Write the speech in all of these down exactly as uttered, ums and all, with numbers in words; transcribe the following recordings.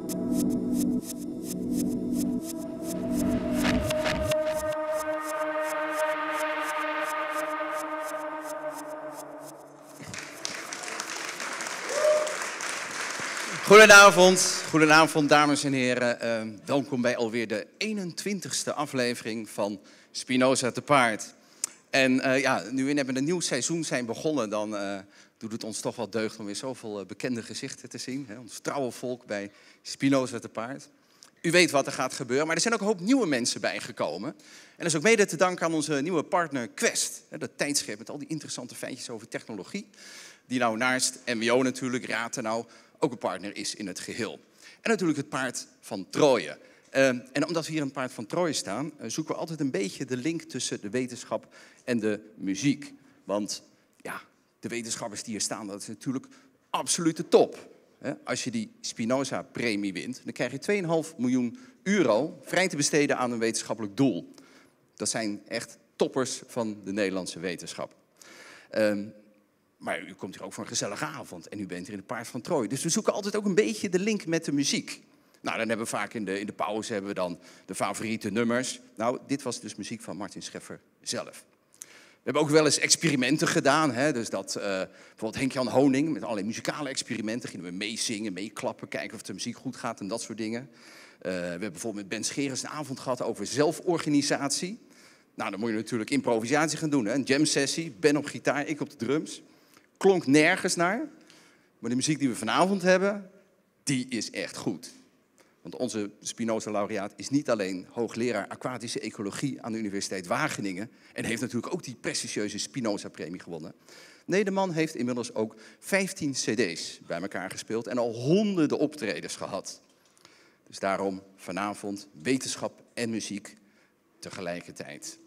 Goedenavond, goedenavond dames en heren. Uh, welkom bij alweer de eenentwintigste aflevering van Spinoza te Paard. En uh, ja, nu we net met een nieuw seizoen zijn begonnen, dan uh, doet het ons toch wel deugd om weer zoveel uh, bekende gezichten te zien. Hè? Ons trouwe volk bij Spinoza te Paard. U weet wat er gaat gebeuren, maar er zijn ook een hoop nieuwe mensen bijgekomen. En dat is ook mede te danken aan onze nieuwe partner Quest. Hè? Dat tijdschrift met al die interessante feitjes over technologie. Die nou naast M B O natuurlijk, Rathenau, ook een partner is in het geheel. En natuurlijk het paard van Troje. Uh, en omdat we hier een paard van Troje staan, uh, zoeken we altijd een beetje de link tussen de wetenschap en de muziek. Want ja, de wetenschappers die hier staan, dat is natuurlijk absolute top. Hè? Als je die Spinoza-premie wint, dan krijg je twee komma vijf miljoen euro vrij te besteden aan een wetenschappelijk doel. Dat zijn echt toppers van de Nederlandse wetenschap. Uh, Maar u komt hier ook voor een gezellige avond en u bent hier in het paard van Troje. Dus we zoeken altijd ook een beetje de link met de muziek. Nou, dan hebben we vaak in de, in de pauze hebben we dan de favoriete nummers. Nou, dit was dus muziek van Martin Scheffer zelf. We hebben ook wel eens experimenten gedaan. Hè? Dus dat, uh, bijvoorbeeld Henk-Jan Honing, met allerlei muzikale experimenten. Gingen we meezingen, meeklappen, kijken of de muziek goed gaat en dat soort dingen. Uh, we hebben bijvoorbeeld met Ben Scheres een avond gehad over zelforganisatie. Nou, dan moet je natuurlijk improvisatie gaan doen. Hè? Een jam sessie, Ben op gitaar, ik op de drums. Klonk nergens naar, maar de muziek die we vanavond hebben, die is echt goed. Want onze Spinoza-laureaat is niet alleen hoogleraar aquatische ecologie aan de Universiteit Wageningen en heeft natuurlijk ook die prestigieuze Spinoza-premie gewonnen. Nee, de man heeft inmiddels ook vijftien cd's bij elkaar gespeeld en al honderden optredens gehad. Dus daarom vanavond wetenschap en muziek tegelijkertijd.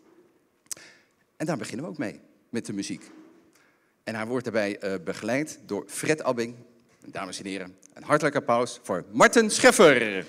En daar beginnen we ook mee, met de muziek. En hij wordt daarbij uh, begeleid door Fred Abbing. Dames en heren, een hartelijk applaus voor Martin Scheffer.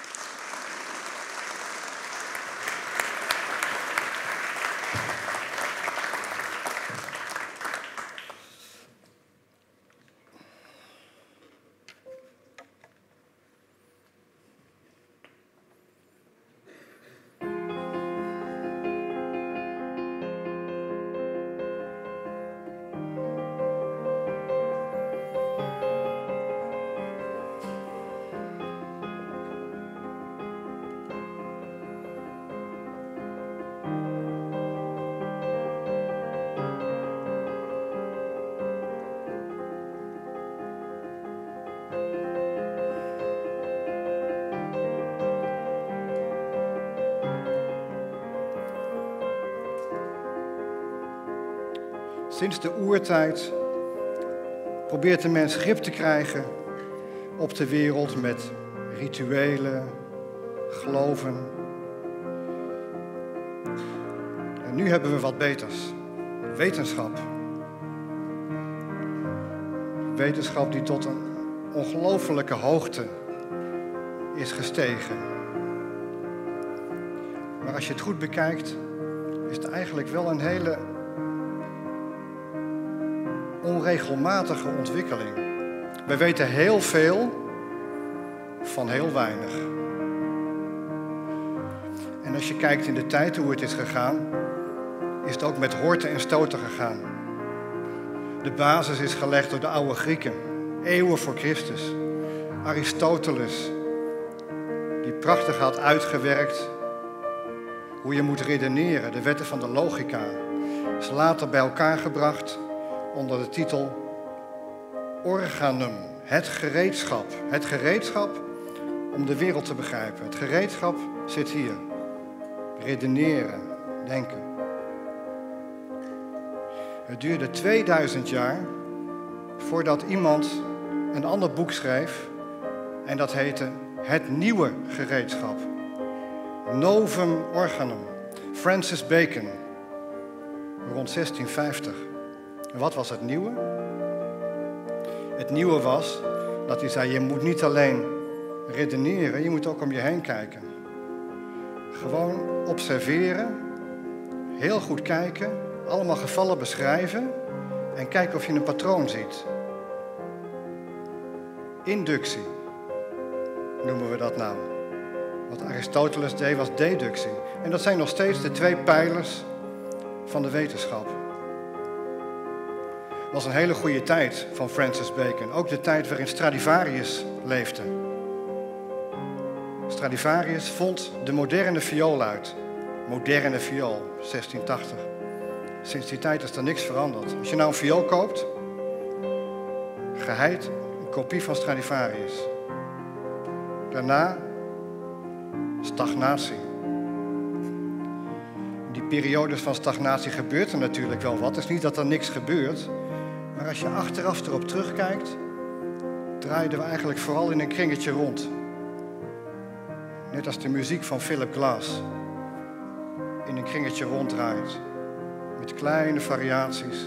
Sinds de oertijd probeert de mens grip te krijgen op de wereld met rituelen, geloven. En nu hebben we wat beters. Wetenschap. Wetenschap die tot een ongelofelijke hoogte is gestegen. Maar als je het goed bekijkt, is het eigenlijk wel een hele onregelmatige ontwikkeling. We weten heel veel van heel weinig. En als je kijkt in de tijd hoe het is gegaan, is het ook met horten en stoten gegaan. De basis is gelegd door de oude Grieken, eeuwen voor Christus. Aristoteles, die prachtig had uitgewerkt hoe je moet redeneren, de wetten van de logica, is later bij elkaar gebracht onder de titel Organum, het gereedschap. Het gereedschap om de wereld te begrijpen. Het gereedschap zit hier. Redeneren, denken. Het duurde tweeduizend jaar voordat iemand een ander boek schreef en dat heette Het Nieuwe Gereedschap. Novum Organum. Francis Bacon, rond zestien vijftig. En wat was het nieuwe? Het nieuwe was dat hij zei, je moet niet alleen redeneren, je moet ook om je heen kijken. Gewoon observeren, heel goed kijken, allemaal gevallen beschrijven en kijken of je een patroon ziet. Inductie. noemen we dat nou. Wat Aristoteles deed was deductie. En dat zijn nog steeds de twee pijlers van de wetenschap. Het was een hele goede tijd van Francis Bacon. Ook de tijd waarin Stradivarius leefde. Stradivarius vond de moderne viool uit. Moderne viool, zestien tachtig. Sinds die tijd is er niks veranderd. Als je nou een viool koopt, geheid een kopie van Stradivarius. Daarna stagnatie. In die periodes van stagnatie gebeurt er natuurlijk wel wat. Het is niet dat er niks gebeurt. Maar als je achteraf erop terugkijkt, draaiden we eigenlijk vooral in een kringetje rond. Net als de muziek van Philip Glass in een kringetje ronddraait. Met kleine variaties.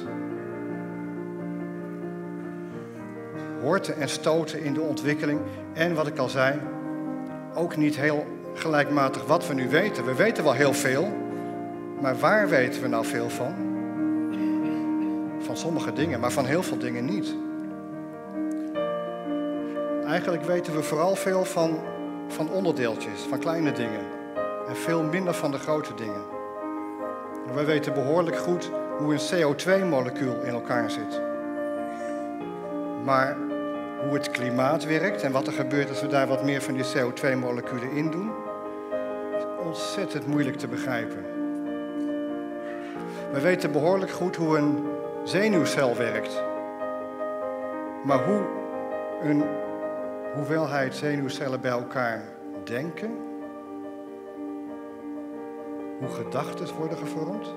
Horten en stoten in de ontwikkeling. En wat ik al zei, ook niet heel gelijkmatig wat we nu weten. We weten wel heel veel, maar waar weten we nou veel van? Van sommige dingen, maar van heel veel dingen niet. Eigenlijk weten we vooral veel van, van onderdeeltjes, van kleine dingen. En veel minder van de grote dingen. En wij weten behoorlijk goed hoe een C O twee molecuul in elkaar zit. Maar hoe het klimaat werkt en wat er gebeurt als we daar wat meer van die C O twee moleculen in doen, is ontzettend moeilijk te begrijpen. We weten behoorlijk goed hoe een zenuwcel werkt. Maar hoe een hoeveelheid zenuwcellen bij elkaar denken, hoe gedachten worden gevormd,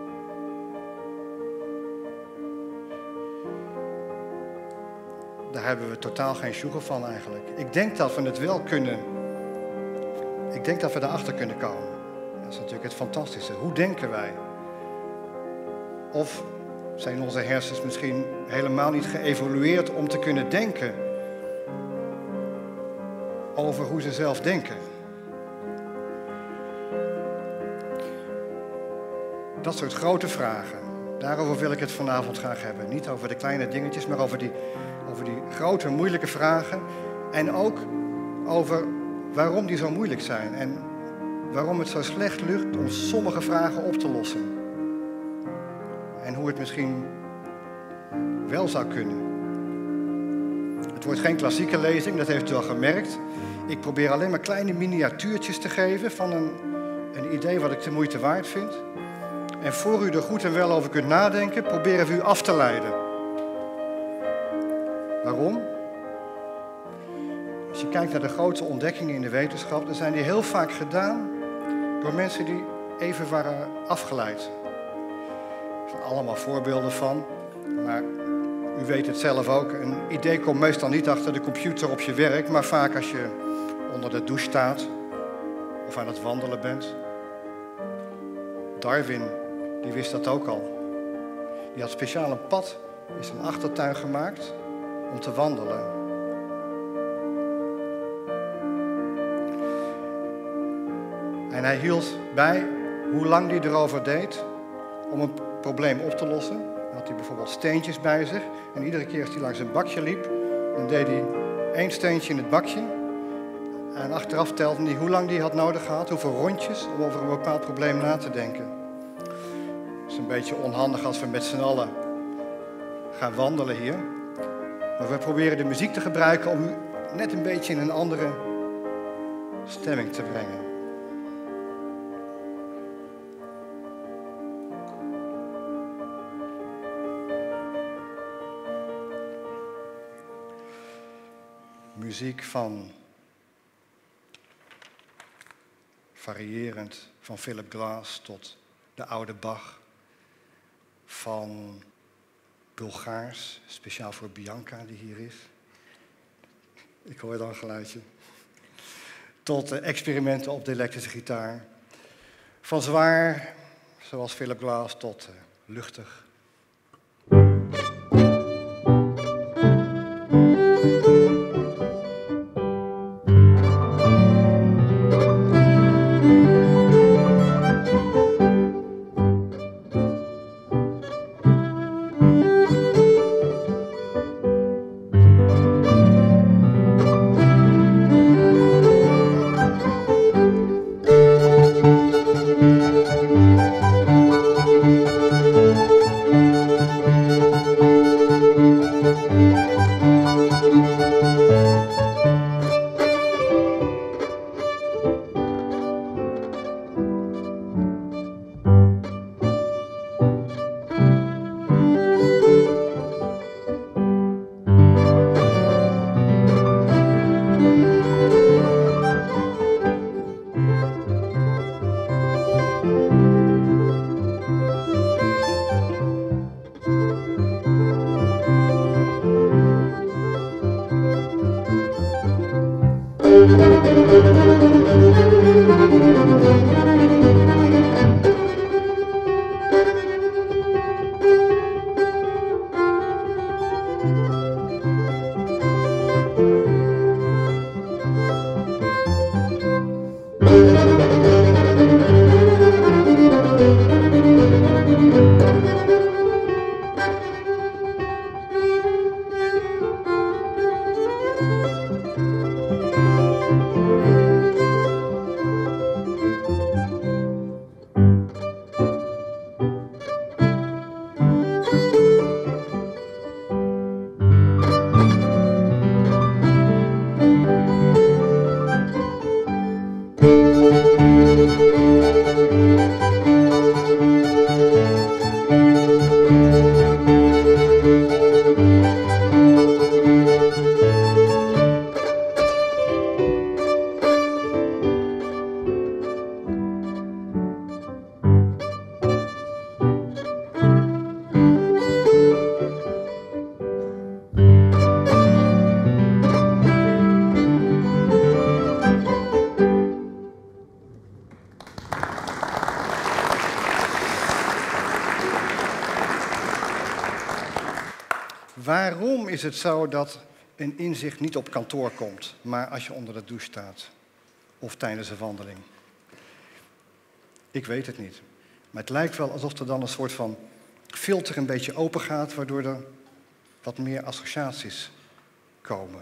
daar hebben we totaal geen sjoegen van eigenlijk. Ik denk dat we het wel kunnen. Ik denk dat we daarachter kunnen komen. Dat is natuurlijk het fantastische. Hoe denken wij? Of zijn onze hersens misschien helemaal niet geëvolueerd om te kunnen denken over hoe ze zelf denken? Dat soort grote vragen. Daarover wil ik het vanavond graag hebben. Niet over de kleine dingetjes, maar over die, over die grote, moeilijke vragen. En ook over waarom die zo moeilijk zijn. En waarom het zo slecht lukt om sommige vragen op te lossen. En hoe het misschien wel zou kunnen. Het wordt geen klassieke lezing, dat heeft u al gemerkt. Ik probeer alleen maar kleine miniatuurtjes te geven van een, een idee wat ik de moeite waard vind. En voor u er goed en wel over kunt nadenken, proberen we u af te leiden. Waarom? Als je kijkt naar de grote ontdekkingen in de wetenschap, dan zijn die heel vaak gedaan door mensen die even waren afgeleid. Er zijn allemaal voorbeelden van, maar u weet het zelf ook. Een idee komt meestal niet achter de computer op je werk, maar vaak als je onder de douche staat of aan het wandelen bent. Darwin, die wist dat ook al. Die had speciaal een pad in zijn achtertuin gemaakt om te wandelen. En hij hield bij hoe lang hij erover deed om een probleem op te lossen. Dan had hij bijvoorbeeld steentjes bij zich. En iedere keer als hij langs een bakje liep, dan deed hij één steentje in het bakje. En achteraf telde hij hoe lang hij had nodig gehad, hoeveel rondjes, om over een bepaald probleem na te denken. Het is een beetje onhandig als we met z'n allen gaan wandelen hier. Maar we proberen de muziek te gebruiken om u net een beetje in een andere stemming te brengen. Muziek van, variërend, van Philip Glass tot de oude Bach. Van Bulgaars, speciaal voor Bianca die hier is. Ik hoor dan een geluidje. Tot uh, experimenten op de elektrische gitaar. Van zwaar, zoals Philip Glass, tot uh, luchtig. Waarom is het zo dat een inzicht niet op kantoor komt, maar als je onder de douche staat of tijdens een wandeling? Ik weet het niet. Maar het lijkt wel alsof er dan een soort van filter een beetje open gaat, waardoor er wat meer associaties komen.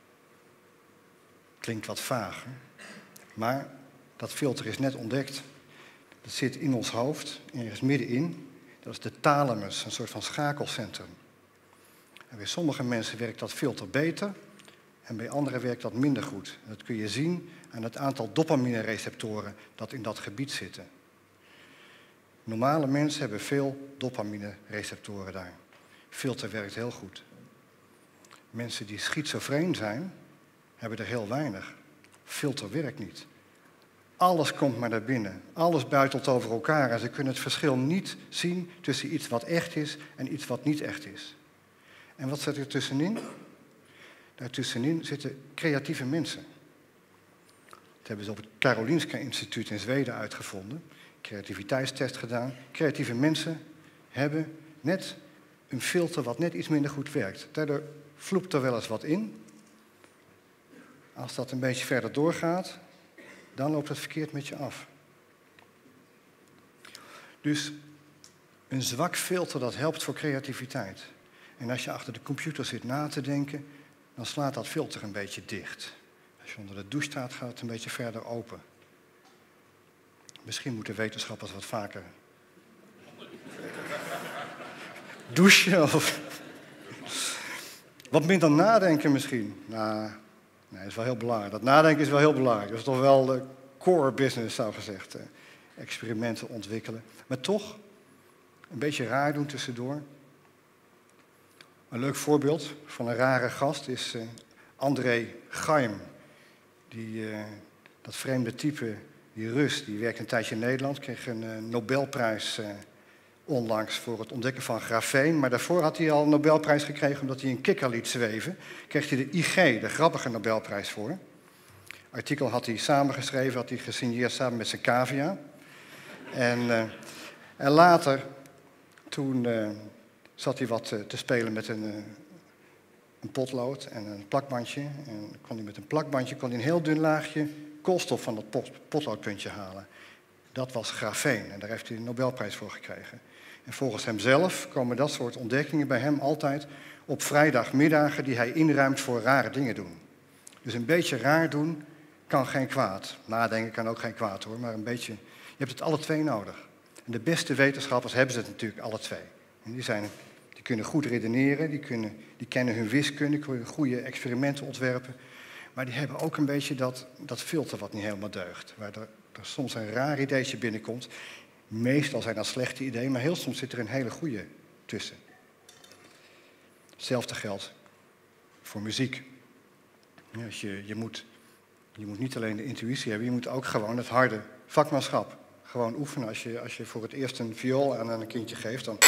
Klinkt wat vaag, hè? Maar dat filter is net ontdekt. Dat zit in ons hoofd, ergens middenin. Dat is de thalamus, een soort van schakelcentrum. En bij sommige mensen werkt dat filter beter en bij anderen werkt dat minder goed. En dat kun je zien aan het aantal dopamine-receptoren dat in dat gebied zitten. Normale mensen hebben veel dopamine-receptoren daar. Filter werkt heel goed. Mensen die schizofreen zijn, hebben er heel weinig. Filter werkt niet. Alles komt maar naar binnen. Alles buitelt over elkaar en ze kunnen het verschil niet zien tussen iets wat echt is en iets wat niet echt is. En wat zit er tussenin? Daartussenin zitten creatieve mensen. Dat hebben ze op het Karolinska Instituut in Zweden uitgevonden. Creativiteitstest gedaan. Creatieve mensen hebben net een filter wat net iets minder goed werkt. Daardoor vloept er wel eens wat in. Als dat een beetje verder doorgaat, dan loopt het verkeerd met je af. Dus een zwak filter, dat helpt voor creativiteit. En als je achter de computer zit na te denken, dan slaat dat filter een beetje dicht. Als je onder de douche staat, gaat het een beetje verder open. Misschien moeten wetenschappers wat vaker douchen of wat minder nadenken misschien. Nou, nee, dat is wel heel belangrijk. Dat nadenken is wel heel belangrijk. Dat is toch wel de core business, zou gezegd. Eh, experimenten ontwikkelen. Maar toch een beetje raar doen tussendoor. Een leuk voorbeeld van een rare gast is uh, André Geim. Die, uh, dat vreemde type, die Rus, die werkte een tijdje in Nederland. Kreeg een uh, Nobelprijs uh, onlangs voor het ontdekken van grafeen. Maar daarvoor had hij al een Nobelprijs gekregen omdat hij een kikker liet zweven. Kreeg hij de I G, de grappige Nobelprijs voor. Het artikel had hij samengeschreven, had hij gesigneerd samen met zijn cavia. En, uh, en later, toen... Uh, zat hij wat te spelen met een, een potlood en een plakbandje. En kon hij met een plakbandje kon hij een heel dun laagje koolstof van dat pot, potloodpuntje halen. Dat was grafeen en daar heeft hij de Nobelprijs voor gekregen. En volgens hemzelf komen dat soort ontdekkingen bij hem altijd op vrijdagmiddagen die hij inruimt voor rare dingen doen. Dus een beetje raar doen kan geen kwaad. Nadenken kan ook geen kwaad hoor, maar een beetje... Je hebt het alle twee nodig. En de beste wetenschappers hebben ze het natuurlijk alle twee. En die, zijn, die kunnen goed redeneren, die, kunnen, die kennen hun wiskunde, kunnen goede experimenten ontwerpen. Maar die hebben ook een beetje dat, dat filter wat niet helemaal deugt. Waar er, er soms een raar ideetje binnenkomt. Meestal zijn dat slechte ideeën, maar heel soms zit er een hele goede tussen. Hetzelfde geldt voor muziek. Ja, als je, je, moet, je moet niet alleen de intuïtie hebben, je moet ook gewoon het harde vakmanschap gewoon oefenen. Als je, als je voor het eerst een viool aan een kindje geeft, dan...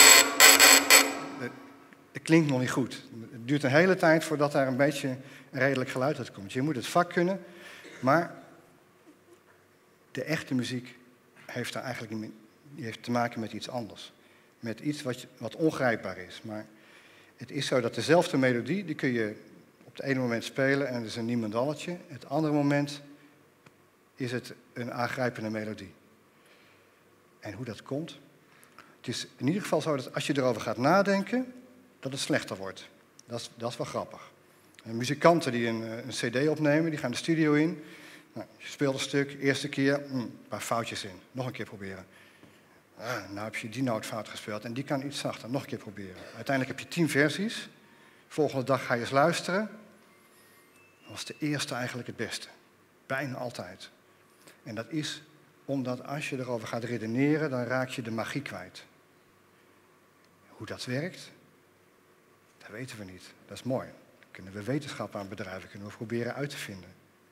Het klinkt nog niet goed. Het duurt een hele tijd voordat daar een beetje een redelijk geluid uit komt. Je moet het vak kunnen, Maar de echte muziek heeft daar eigenlijk niet, die heeft te maken met iets anders. Met iets wat, je, wat ongrijpbaar is. Maar het is zo dat dezelfde melodie, die kun je op het ene moment spelen en het is een niemendalletje. Het andere moment is het een aangrijpende melodie. En hoe dat komt? Het is in ieder geval zo dat als je erover gaat nadenken, dat het slechter wordt. Dat is, dat is wel grappig. En muzikanten die een, een cd opnemen, die gaan de studio in. Nou, je speelt een stuk, eerste keer, mm, een paar foutjes in. Nog een keer proberen. Ah, nou heb je die noot fout gespeeld en die kan iets zachter. Nog een keer proberen. Uiteindelijk heb je tien versies. Volgende dag ga je eens luisteren. Dan was de eerste eigenlijk het beste. Bijna altijd. En dat is omdat als je erover gaat redeneren, dan raak je de magie kwijt. Hoe dat werkt, dat weten we niet. Dat is mooi. Dan kunnen we wetenschap aan bedrijven, kunnen we proberen uit te vinden.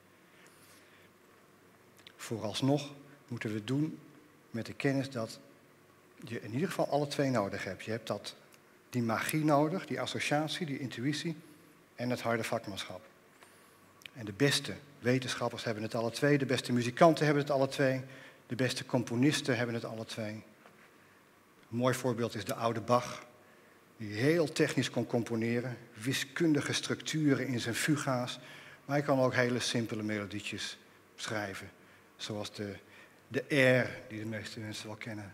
Vooralsnog moeten we het doen met de kennis dat je in ieder geval alle twee nodig hebt. Je hebt dat, die magie nodig, die associatie, die intuïtie en het harde vakmanschap. En de beste wetenschappers hebben het alle twee, de beste muzikanten hebben het alle twee, de beste componisten hebben het alle twee. Een mooi voorbeeld is de oude Bach, die heel technisch kon componeren, wiskundige structuren in zijn fuga's, maar hij kan ook hele simpele melodietjes schrijven, zoals de, de air die de meeste mensen wel kennen.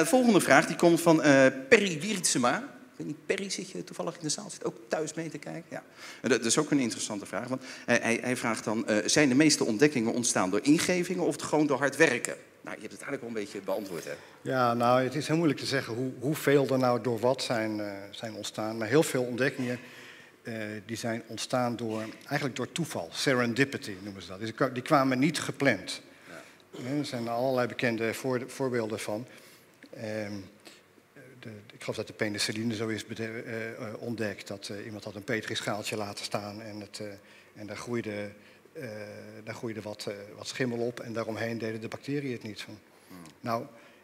volgende vraag die komt van uh, Perry Wiertsema. Ik weet niet, Perry, zit je toevallig in de zaal? Zit ook thuis mee te kijken? Ja. Uh, dat is ook een interessante vraag. Want hij, hij, hij vraagt dan, uh, zijn de meeste ontdekkingen ontstaan door ingevingen of gewoon door hard werken? Nou, je hebt het eigenlijk wel een beetje beantwoord, hè? Ja, nou, het is heel moeilijk te zeggen hoe, hoeveel er nou door wat zijn, uh, zijn ontstaan. Maar heel veel ontdekkingen uh, die zijn ontstaan door, eigenlijk door toeval. Serendipity noemen ze dat. Dus die kwamen niet gepland. Ja. Er zijn allerlei bekende voor, voorbeelden van. Um, de, ik geloof dat de penicilline zo is uh, ontdekt. Dat uh, iemand had een petrischaaltje laten staan en, het, uh, en daar groeide... Uh, daar groeide wat, uh, wat schimmel op en daaromheen deden de bacteriën het niet van. Hmm. Nou,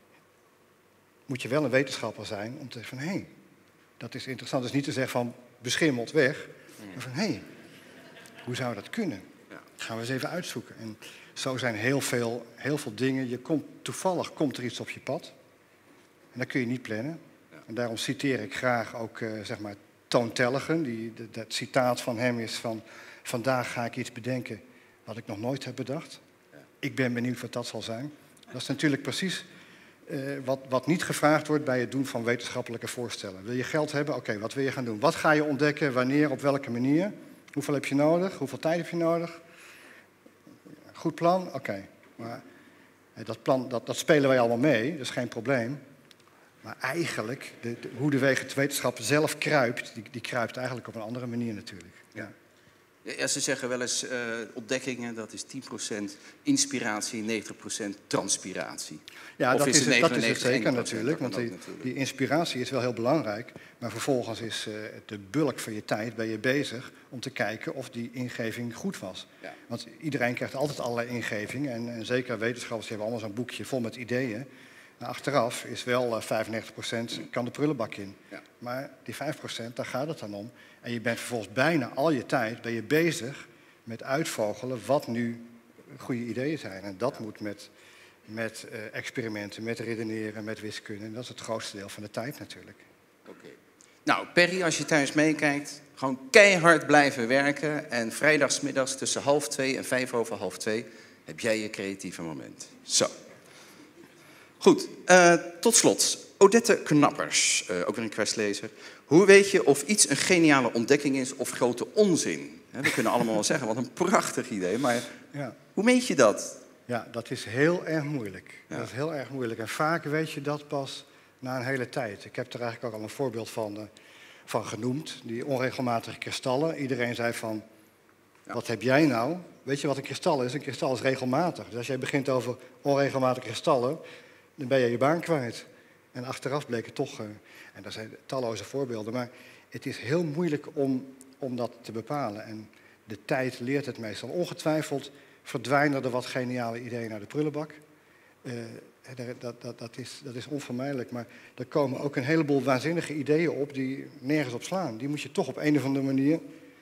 moet je wel een wetenschapper zijn om te zeggen van, hé, hey, dat is interessant. Dus niet te zeggen van, beschimmeld weg, hmm. maar van, hé, hey, hoe zou dat kunnen? Ja. Gaan we eens even uitzoeken. En zo zijn heel veel, heel veel dingen. Je komt, toevallig komt er iets op je pad en dat kun je niet plannen. Ja. En daarom citeer ik graag ook, uh, zeg maar, Toon Tellegen. Die, de, dat citaat van hem is van... Vandaag ga ik iets bedenken wat ik nog nooit heb bedacht. Ja. Ik ben benieuwd wat dat zal zijn. Dat is natuurlijk precies uh, wat, wat niet gevraagd wordt bij het doen van wetenschappelijke voorstellen. Wil je geld hebben? Oké, okay, wat wil je gaan doen? Wat ga je ontdekken? Wanneer? Op welke manier? Hoeveel heb je nodig? Hoeveel tijd heb je nodig? Goed plan? Oké. Okay. Maar uh, dat plan, dat, dat spelen wij allemaal mee. Dat is geen probleem. Maar eigenlijk, de, de, hoe de wetenschap zelf kruipt, die, die kruipt eigenlijk op een andere manier natuurlijk. Ja. Ja, ze zeggen wel eens, uh, ontdekkingen, dat is tien procent inspiratie, negentig procent transpiratie. Ja, of dat is, het, dat is het zeker natuurlijk, want die, natuurlijk. die inspiratie is wel heel belangrijk. Maar vervolgens is uh, de bulk van je tijd, ben je bezig om te kijken of die ingeving goed was. Ja. Want iedereen krijgt altijd allerlei ingevingen en, en zeker wetenschappers hebben allemaal zo'n boekje vol met ideeën. Maar achteraf is wel uh, vijfennegentig procent kan de prullenbak in. Ja. Maar die vijf procent, daar gaat het dan om. En je bent vervolgens bijna al je tijd ben je bezig met uitvogelen wat nu goede ideeën zijn. En dat ja. moet met, met uh, experimenten, met redeneren, met wiskunde. En dat is het grootste deel van de tijd natuurlijk. Oké. Okay. Nou, Perry, als je thuis meekijkt, gewoon keihard blijven werken. En vrijdagsmiddags tussen half twee en vijf over half twee heb jij je creatieve moment. Zo. Goed, uh, tot slot. Odette Knappers, uh, ook weer een questlezer. Hoe weet je of iets een geniale ontdekking is of grote onzin? He, we kunnen allemaal wel zeggen, wat een prachtig idee. Maar ja. hoe meet je dat? Ja, dat is heel erg moeilijk. Ja. Dat is heel erg moeilijk. En vaak weet je dat pas na een hele tijd. Ik heb er eigenlijk ook al een voorbeeld van, uh, van genoemd. Die onregelmatige kristallen. Iedereen zei van, ja. wat heb jij nou? Weet je wat een kristal is? Een kristal is regelmatig. Dus als jij begint over onregelmatige kristallen, dan ben je je baan kwijt. En achteraf bleek het toch, uh, en daar zijn talloze voorbeelden, maar het is heel moeilijk om, om dat te bepalen. En de tijd leert het meestal. Ongetwijfeld verdwijnen er wat geniale ideeën naar de prullenbak. Uh, dat, dat, dat, is, dat is onvermijdelijk, maar er komen ook een heleboel waanzinnige ideeën op die nergens op slaan. Die moet je toch op een of andere manier,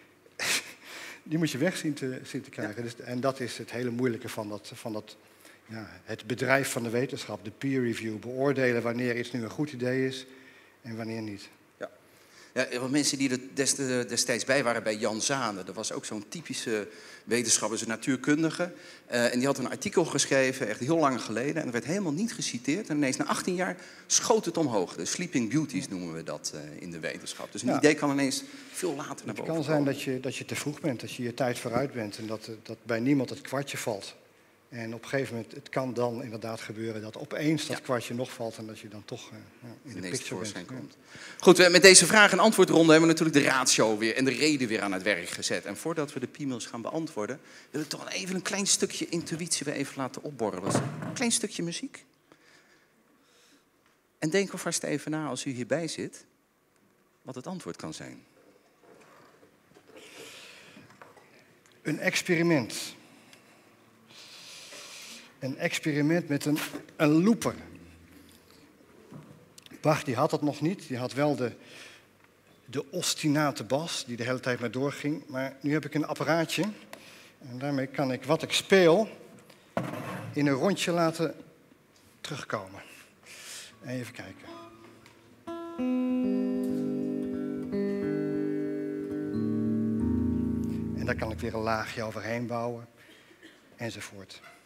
die moet je weg zien te, zien te krijgen. Ja. Dus, en dat is het hele moeilijke van dat... Van dat Ja, het bedrijf van de wetenschap, de peer review, beoordelen wanneer iets nu een goed idee is en wanneer niet. Ja, ja want mensen die er destijds bij waren bij Jan Zane, dat was ook zo'n typische wetenschapper, een natuurkundige. Uh, en die had een artikel geschreven, echt heel lang geleden, en dat werd helemaal niet geciteerd. En ineens na achttien jaar schoot het omhoog. De sleeping beauties noemen we dat uh, in de wetenschap. Dus een ja. idee kan ineens veel later naar boven komen. Het kan zijn dat je, dat je te vroeg bent, dat je je tijd vooruit bent en dat, dat bij niemand het kwartje valt. En op een gegeven moment, het kan dan inderdaad gebeuren dat opeens dat ja. kwartje nog valt en dat je dan toch uh, in de, de picture bent. Komt. Goed, met deze vraag- en antwoordronde hebben we natuurlijk de ratio weer en de reden weer aan het werk gezet. En voordat we de piemels gaan beantwoorden, wil ik toch even een klein stukje intuïtie weer even laten opborrelen. Een klein stukje muziek. En denk alvast even na, als u hierbij zit, wat het antwoord kan zijn. Een experiment. Een experiment met een, een looper. Bach die had dat nog niet. Die had wel de, de ostinate bas die de hele tijd maar doorging. Maar nu heb ik een apparaatje. En daarmee kan ik wat ik speel in een rondje laten terugkomen. Even kijken. En daar kan ik weer een laagje overheen bouwen. Enzovoort.